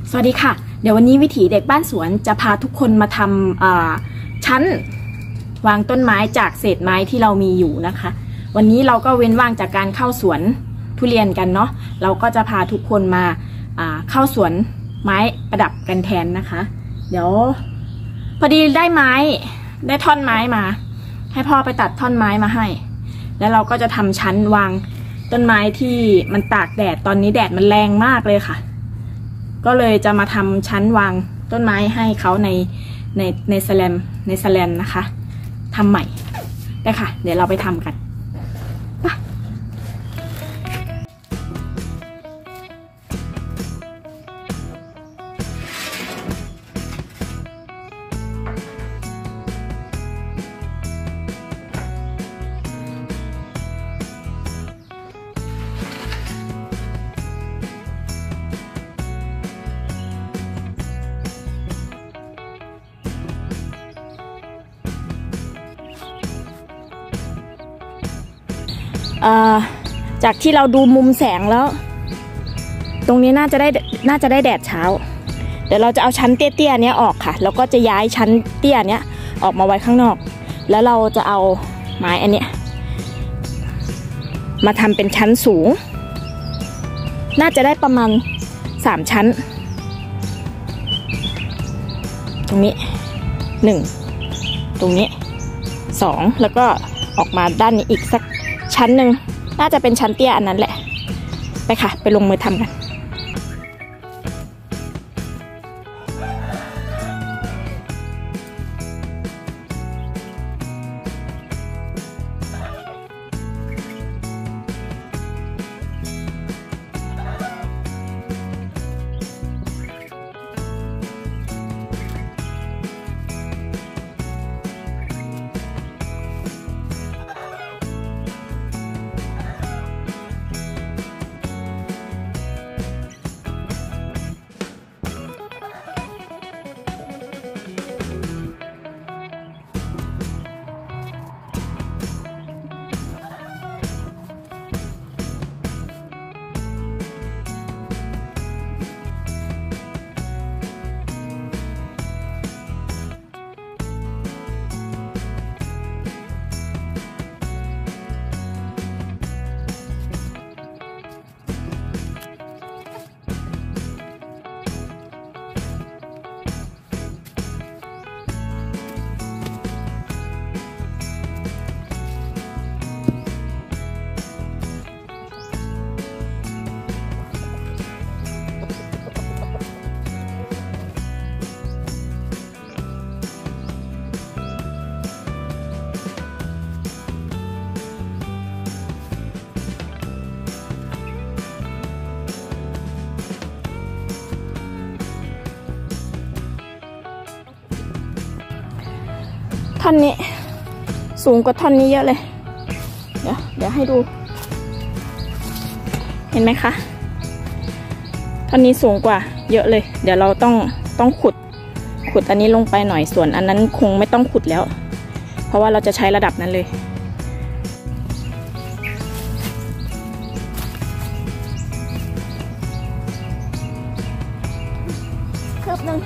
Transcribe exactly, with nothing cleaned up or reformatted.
สวัสดีค่ะเดี๋ยววันนี้วิถีเด็กบ้านสวนจะพาทุกคนมาทำชั้นวางต้นไม้จากเศษไม้ที่เรามีอยู่นะคะวันนี้เราก็เว้นว่างจากการเข้าสวนทุเรียนกันเนาะเราก็จะพาทุกคนมาเข้าสวนไม้ประดับกันแทนนะคะเดี๋ยวพอดีได้ไม้ได้ท่อนไม้มาให้พ่อไปตัดท่อนไม้มาให้แล้วเราก็จะทำชั้นวางต้นไม้ที่มันตากแดดตอนนี้แดดมันแรงมากเลยค่ะก็เลยจะมาทำชั้นวางต้นไม้ให้เขาในในในสแลมในสแลนนะคะทำใหม่ได้ค่ะเดี๋ยวเราไปทำกันจากที่เราดูมุมแสงแล้วตรงนี้น่าจะได้น่าจะได้แดดเช้าเดี๋ยวเราจะเอาชั้นเตี้ยๆนี้ออกค่ะแล้วก็จะย้ายชั้นเตี้ยนี้ออกมาไว้ข้างนอกแล้วเราจะเอาไม้อันเนี้ยมาทำเป็นชั้นสูงน่าจะได้ประมาณสามชั้นตรงนี้หนึ่งตรงนี้สองแล้วก็ออกมาด้านนี้อีกสักชั้นหนึ่งน่าจะเป็นชั้นเตี้ยอันนั้นแหละไปค่ะไปลงมือทำกันท่อนนี้สูงกว่าท่อนนี้เยอะเลยเดี๋ยวเดี๋ยวให้ดูเห็นไหมคะท่อนนี้สูงกว่าเยอะเลยเดี๋ยวเราต้องต้องขุดขุดอันนี้ลงไปหน่อยส่วนอันนั้นคงไม่ต้องขุดแล้วเพราะว่าเราจะใช้ระดับนั้นเลยเพิ่มนึง